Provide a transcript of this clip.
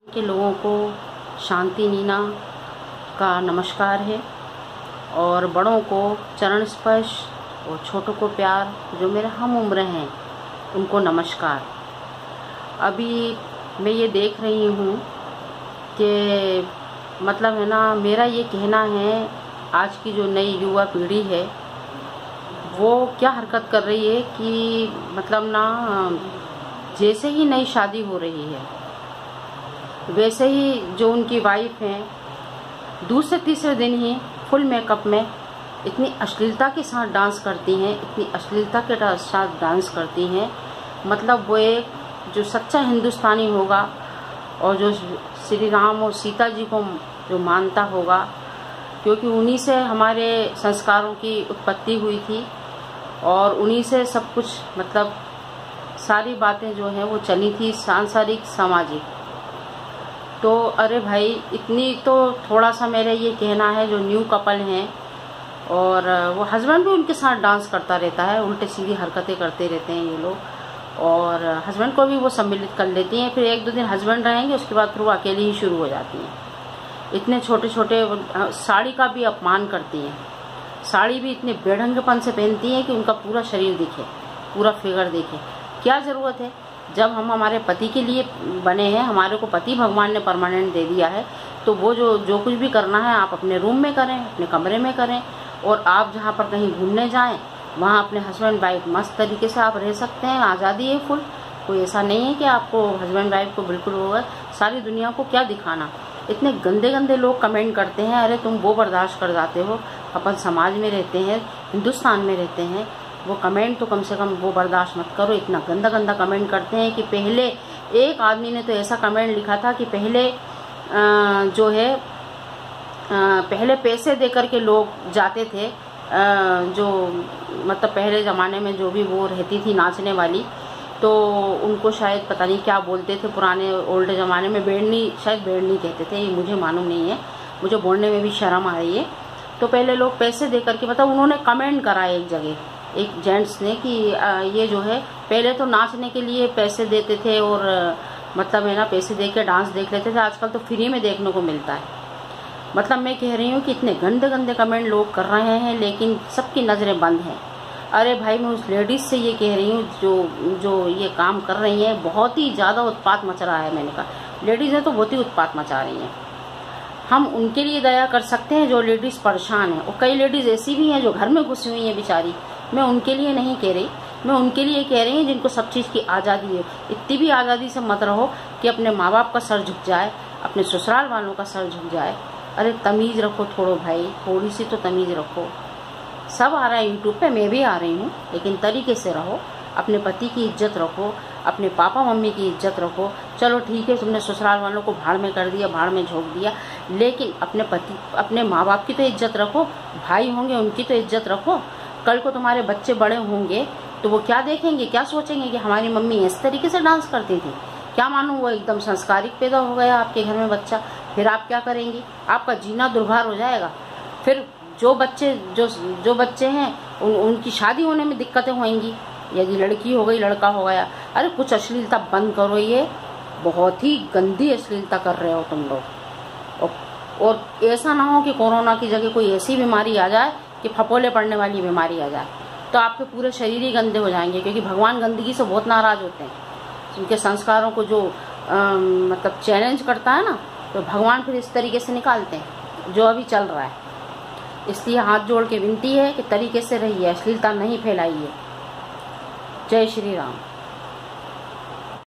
के लोगों को शांति नीना का नमस्कार है और बड़ों को चरण स्पर्श और छोटों को प्यार, जो मेरे हम उम्र हैं उनको नमस्कार। अभी मैं ये देख रही हूँ कि मतलब है ना, मेरा ये कहना है आज की जो नई युवा पीढ़ी है वो क्या हरकत कर रही है कि मतलब ना, जैसे ही नई शादी हो रही है वैसे ही जो उनकी वाइफ हैं दूसरे तीसरे दिन ही फुल मेकअप में इतनी अश्लीलता के साथ डांस करती हैं, इतनी अश्लीलता के साथ डांस करती हैं। मतलब वो एक जो सच्चा हिंदुस्तानी होगा और जो श्री राम और सीता जी को जो मानता होगा, क्योंकि उन्हीं से हमारे संस्कारों की उत्पत्ति हुई थी और उन्हीं से सब कुछ मतलब सारी बातें जो हैं वो चली थी, सांसारिक सामाजिक। तो अरे भाई, इतनी तो थोड़ा सा मेरा ये कहना है, जो न्यू कपल हैं और वो हस्बैंड भी उनके साथ डांस करता रहता है, उल्टे सीधी हरकतें करते रहते हैं ये लोग, और हस्बैंड को भी वो सम्मिलित कर लेती हैं। फिर एक दो दिन हस्बैंड रहेंगे, उसके बाद फिर वो अकेली ही शुरू हो जाती हैं। इतने छोटे छोटे साड़ी का भी अपमान करती हैं, साड़ी भी इतने बेढंगपन से पहनती हैं कि उनका पूरा शरीर दिखे, पूरा फिगर दिखे। क्या ज़रूरत है? जब हम हमारे पति के लिए बने हैं, हमारे को पति भगवान ने परमानेंट दे दिया है, तो वो जो कुछ भी करना है आप अपने रूम में करें, अपने कमरे में करें। और आप जहाँ पर कहीं घूमने जाएं वहाँ अपने हस्बैंड वाइफ मस्त तरीके से आप रह सकते हैं, आज़ादी है फुल। कोई ऐसा नहीं है कि आपको हस्बैंड वाइफ को बिल्कुल होगा। सारी दुनिया को क्या दिखाना। इतने गंदे गंदे लोग कमेंट करते हैं, अरे तुम वो बर्दाश्त कर जाते हो, अपन समाज में रहते हैं, हिंदुस्तान में रहते हैं, वो कमेंट तो कम से कम वो बर्दाश्त मत करो। इतना गंदा गंदा कमेंट करते हैं कि पहले एक आदमी ने तो ऐसा कमेंट लिखा था कि पहले जो है पहले पैसे देकर के लोग जाते थे, जो मतलब पहले ज़माने में जो भी वो रहती थी नाचने वाली, तो उनको शायद पता नहीं क्या बोलते थे पुराने ओल्ड ज़माने में, बेड़नी, शायद बेड़नी कहते थे, ये मुझे मालूम नहीं है, मुझे बोलने में भी शर्म आ रही है। तो पहले लोग पैसे देकर के, मतलब उन्होंने कमेंट करा एक जगह, एक जेंट्स ने, कि ये जो है पहले तो नाचने के लिए पैसे देते थे और मतलब है ना पैसे दे के डांस देख लेते थे, आजकल तो फ्री में देखने को मिलता है। मतलब मैं कह रही हूँ कि इतने गंदे गंदे कमेंट लोग कर रहे हैं, लेकिन सबकी नज़रें बंद हैं। अरे भाई, मैं उस लेडीज़ से ये कह रही हूँ जो ये काम कर रही हैं, बहुत ही ज़्यादा उत्पात मच रहा है। मैंने कहा लेडीज़ें तो बहुत ही उत्पात मचा रही हैं। हम उनके लिए दया कर सकते हैं जो लेडीज़ परेशान हैं, और कई लेडीज़ ऐसी भी हैं जो घर में घुसी हुई हैं बेचारी। मैं उनके लिए नहीं कह रही, मैं उनके लिए कह रही हूँ जिनको सब चीज़ की आज़ादी है। इतनी भी आज़ादी से मत रहो कि अपने माँ बाप का सर झुक जाए, अपने ससुराल वालों का सर झुक जाए। अरे तमीज़ रखो थोड़ो भाई, थोड़ी सी तो तमीज़ रखो। सब आ रहा है यूट्यूब पे, मैं भी आ रही हूँ, लेकिन तरीके से रहो। अपने पति की इज्जत रखो, अपने पापा मम्मी की इज्जत रखो। चलो ठीक है, तुमने ससुराल वालों को भाड़ में कर दिया, भाड़ में झोंक दिया, लेकिन अपने पति, अपने माँ बाप की तो इज्जत रखो। भाई होंगे उनकी तो इज्जत रखो। कल को तुम्हारे बच्चे बड़े होंगे तो वो क्या देखेंगे, क्या सोचेंगे कि हमारी मम्मी इस तरीके से डांस करती थी। क्या मालूम वो एकदम संस्कारिक पैदा हो गया आपके घर में बच्चा, फिर आप क्या करेंगी? आपका जीना दुर्भर हो जाएगा। फिर जो बच्चे हैं उनकी शादी होने में दिक्कतें होंगी, यदि लड़की हो गई लड़का हो गया। अरे कुछ अश्लीलता बंद करो, ये बहुत ही गंदी अश्लीलता कर रहे हो तुम लोग। और ऐसा ना हो कि कोरोना की जगह कोई ऐसी बीमारी आ जाए कि फपोले पड़ने वाली बीमारी आ जाए, तो आपके पूरे शरीर ही गंदे हो जाएंगे। क्योंकि भगवान गंदगी से बहुत नाराज होते हैं, उनके संस्कारों को जो मतलब चैलेंज करता है ना, तो भगवान फिर इस तरीके से निकालते हैं जो अभी चल रहा है। इसलिए हाथ जोड़ के विनती है कि तरीके से रहिए, अश्लीलता नहीं फैलाइए। जय श्री राम।